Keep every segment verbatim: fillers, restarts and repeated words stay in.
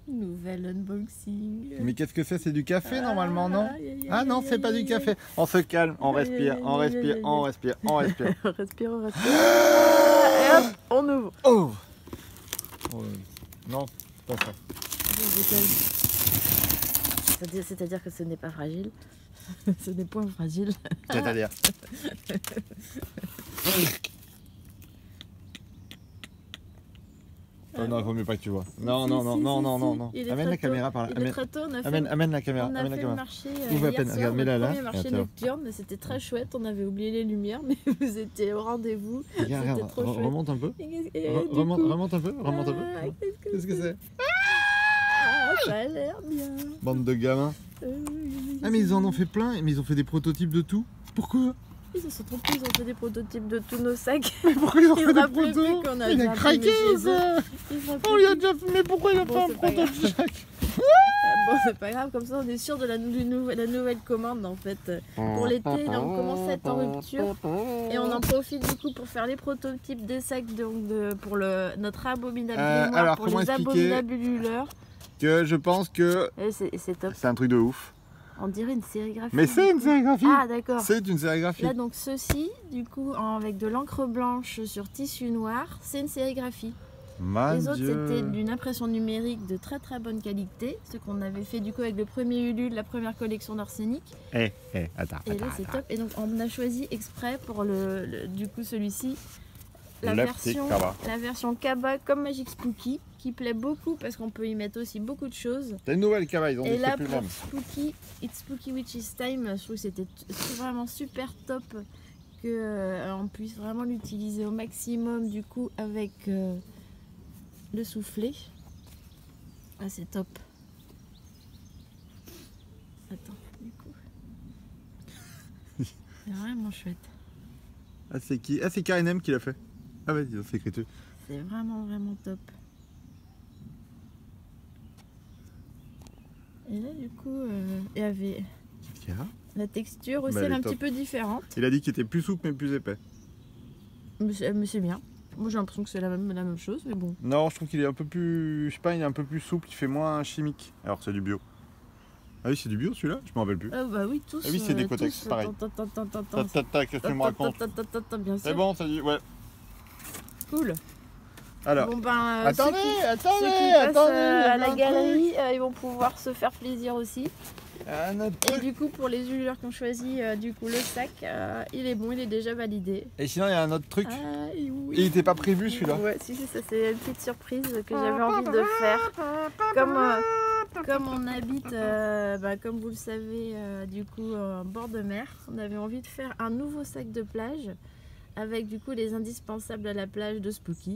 Nouvel unboxing. Mais qu'est-ce que c'est? C'est du café normalement, non? Aïe, aïe, Ah non, aïe, c'est pas aïe, du aïe, café. On se calme, on Aïe, respire, aïe, on aïe, respire, aïe, on aïe. respire, on respire. On respire, on respire. Et hop, on ouvre. Oh, oh. Non, c'est pas ça. Je décolle. C'est-à-dire- C'est-à-dire que ce n'est pas fragile. Ce n'est point fragile. C'est-à-dire Oh non, il vaut mieux pas que tu vois. Non, Si, non, non, si, non, si, non, si. non, non. Il est Amène très la tôt. caméra par là. Il est Amène, très tôt, on a fait, amène, amène la caméra. on a Amène la fait le caméra. marché Ouvre euh, à peine, hier regarde, soir, mets-la le là. premier marché Attends. nocturne. C'était très chouette, on avait oublié les lumières, mais vous étiez au rendez-vous. Regarde, C'était regarde, trop re- chouette. remonte un peu. Et- et Re- du Remonte, coup- remonte un peu, remonte un Ah, peu. qu'est-ce que Qu'est-ce que c'est? Ah, ça a l'air bien. Bande de gamins. Euh, Ah mais ils en ont fait plein, mais ils ont fait des prototypes de tout. Pourquoi? Ils se sont trompés, ils ont fait des prototypes de tous nos sacs. Mais pourquoi ils ont Ils fait des rappelaient plus protos? qu'on a Il déjà a craqué imprimé ou chez quoi? Ils ont On lui a déjà fait, mais pourquoi il a Bon, fait un c'est pas proto grave. de chaque? Bon, c'est pas grave, comme ça on est sûr de la, du nou- la nouvelle commande en fait. Pour l'été, là on commence à être en rupture. Et on en profite du coup pour faire les prototypes des sacs donc de, pour le, notre abominable Euh, grimoire, alors, pour comment les expliquer abominables ululeurs. Que je pense que Et c'est et c'est top. c'est un truc de ouf. On dirait une sérigraphie. Mais c'est une sérigraphie. Ah d'accord. C'est une sérigraphie. Là donc ceci, du coup en- avec de l'encre blanche sur tissu noir, c'est une sérigraphie. Mon Les autres Dieu. c'était d'une impression numérique de très très bonne qualité, ce qu'on avait fait du coup avec le premier Ulule, la première collection d'Arsenic. Eh, eh, attends, Et là attends, c'est attends. top. Et donc on a choisi exprès pour le, le- du coup celui-ci la Le version, petit Kaba. la version Kaba comme Magic Spooky qui plaît beaucoup parce qu'on peut y mettre aussi beaucoup de choses. C'est une nouvelle cava, ils ont dit Et que là c'est plus pour même. Spooky, It's Spooky Witch's Time, je trouve que c'était t- vraiment super top que euh, on puisse vraiment l'utiliser au maximum du coup avec euh, le soufflet. Ah c'est top. Attends, du coup. C'est vraiment chouette. Ah c'est qui? Ah c'est K N M qui l'a fait. Ah ouais, ils ont fait écriture. C'est vraiment vraiment top. Et là du coup, euh, il y avait Qu'est-ce qu'il y a? la texture aussi Bah, elle elle est est un top. petit peu différente. Il a dit qu'il était plus souple mais plus épais. Mais c'est mais c'est bien. Moi j'ai l'impression que c'est la même, la même chose, mais bon. Non, je trouve qu'il est un peu plus, je sais pas, il est un peu plus souple, il fait moins chimique. Alors c'est du bio. Ah oui, c'est du bio celui-là? Je m'en rappelle plus. Ah bah oui, tous. Ah oui, c'est des euh, Cotex, tous, pareil. attends, attends, attends, attends, Tac, tac, tac, qu'est-ce que tu me racontes? attends, attends, attends, bien sûr. C'est bon, ça dit, ouais. Cool. Alors, Bon ben, euh, attendez, ceux qui, attendez, ceux qui passent attendez, euh, à il y a la un galerie, euh, ils vont pouvoir se faire plaisir aussi. un autre Et truc. du coup, pour les ululeurs qui ont choisi euh, du coup le sac, euh, il est bon, il est déjà validé. Et sinon, il y a un autre truc. Ah, et oui. Et il était pas prévu celui-là. Ouais, si, si, ça c'est une petite surprise que j'avais envie de faire. Comme, euh, comme on habite, euh, bah, comme vous le savez, euh, du coup, en bord de mer, on avait envie de faire un nouveau sac de plage avec du coup les indispensables à la plage de Spooky.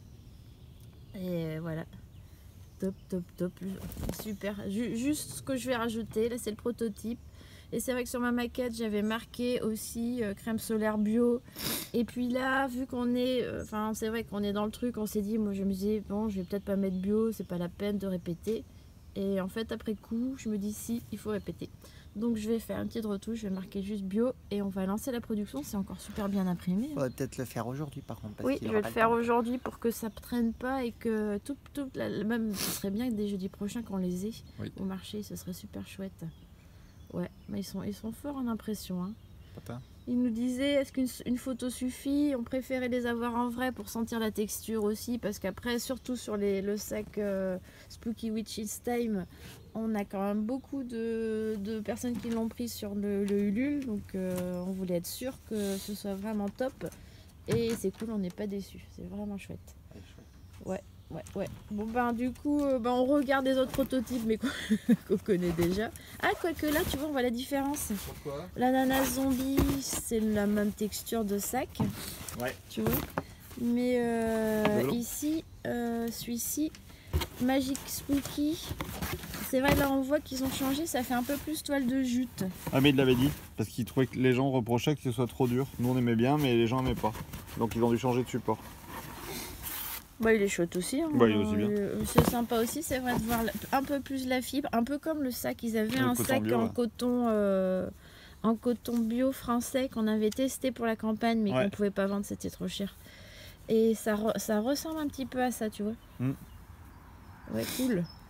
Et voilà. Top, top, top. Super. Ju- juste ce que je vais rajouter, là c'est le prototype. Et c'est vrai que sur ma maquette, j'avais marqué aussi euh, crème solaire bio. Et puis là, vu qu'on est, enfin, c'est vrai qu'on est dans le truc, on s'est dit, moi je me disais, bon, je vais peut-être pas mettre bio, c'est pas la peine de répéter. Et en fait, après coup, je me dis, si, il faut répéter. Donc je vais faire une petite retouche, je vais marquer juste bio et on va lancer la production. C'est encore super bien imprimé. Faudrait peut-être le faire aujourd'hui par contre. Parce Oui, qu'il je vais aura le pas faire temps. aujourd'hui pour que ça ne traîne pas et que tout, tout la- la- même, ce serait bien que dès jeudi prochain qu'on les ait Oui. au marché, ce serait super chouette. Ouais, mais ils sont, ils sont forts en impression. Hein. Papa. Ils nous disaient, est-ce qu'une une photo suffit? On préférait les avoir en vrai pour sentir la texture aussi, parce qu'après, surtout sur les, le sac euh, Spooky Witch's Time, on a quand même beaucoup de, de personnes qui l'ont pris sur le, le Ulule, donc euh, on voulait être sûr que ce soit vraiment top. Et c'est cool, on n'est pas déçus, c'est vraiment chouette. Ouais, ouais, ouais. Bon ben du coup, euh, ben, on regarde les autres prototypes, mais qu'on qu'on connaît déjà. Ah, quoique là, tu vois, on voit la différence. Pourquoi? L'ananas zombie, c'est la même texture de sac. Ouais. Tu vois. Mais euh, Voilà. ici, euh, celui-ci, Magic Spooky, c'est vrai, là on voit qu'ils ont changé, ça fait un peu plus toile de jute. Ah mais il l'avait dit, parce qu'il trouvait que les gens reprochaient que ce soit trop dur. Nous on aimait bien, mais les gens aimaient pas. Donc ils ont dû changer de support. Bah, il est chouette aussi. Hein. Bah, il est aussi bien. Euh, C'est sympa aussi, c'est vrai de voir la- un peu plus la fibre, un peu comme le sac. Ils avaient Le un coton sac bio, en ouais. coton, euh, en coton bio français qu'on avait testé pour la campagne, mais Ouais. qu'on pouvait pas vendre, c'était trop cher. Et ça, re- ça ressemble un petit peu à ça, tu vois. Mm. Ouais, cool.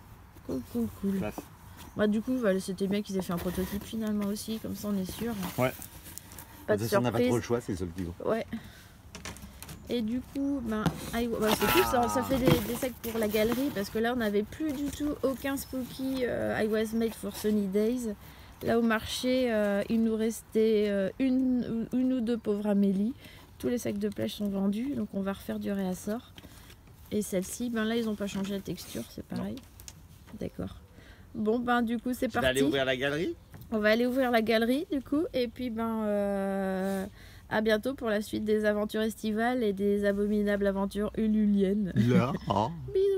Cool, cool, cool. Classe. Bah, du coup, voilà, c'était bien qu'ils aient fait un prototype finalement aussi, comme ça on est sûr. Ouais. Pas De de toute façon, on n'a pas surprise. trop le choix, c'est le seul qui vaut. Ouais. Et du coup, ben, I- bah, c'est cool, ça, ça fait des, des sacs pour la galerie parce que là on n'avait plus du tout aucun spooky euh, I was made for sunny days. Là au marché, euh, il nous restait euh, une, une ou deux pauvres Amélie. Tous les sacs de plage sont vendus, donc on va refaire du réassort. Et celle-ci, ben là ils n'ont pas changé la texture, c'est pareil. D'accord. Bon ben du coup c'est Tu vas parti. aller ouvrir la galerie? On va aller ouvrir la galerie du coup et puis ben euh, à bientôt pour la suite des aventures estivales et des abominables aventures ululiennes. Là. Bisous.